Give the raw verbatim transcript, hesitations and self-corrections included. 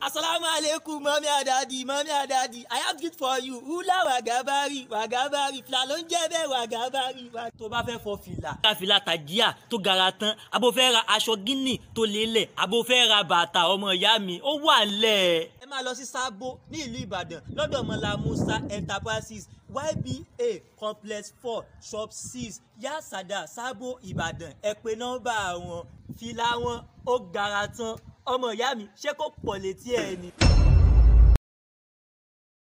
Assalamu alaikum, mommy and daddy, mommy and daddy. I have gift for you. Hula wagabari, wagabari. Fìlà ló ń jẹ́ bẹ́ẹ̀ wagabari. Tó bá fẹ́ fọ fìlà. Ká fìlà tàjíà tó gara tán. Abo fẹ́ ra aṣọ gíní tó lélẹ̀. Abo fẹ́ ra bàtà ọmọ ìyá mi. Ó wà lẹ̀. Ẹ máa lọ sí Sábó ní ìlú Ìbàdàn lọ́dọ̀ Mọ́lá Musa Enterprises Y B A complex four shop six Yasada Sábó Ìbàdàn. Ẹ pe nọ́mbà wọn. Fìlà wọn ó gara tán. Ọmọ ìyá mi ṣé kò pọ̀ létí ẹ ni.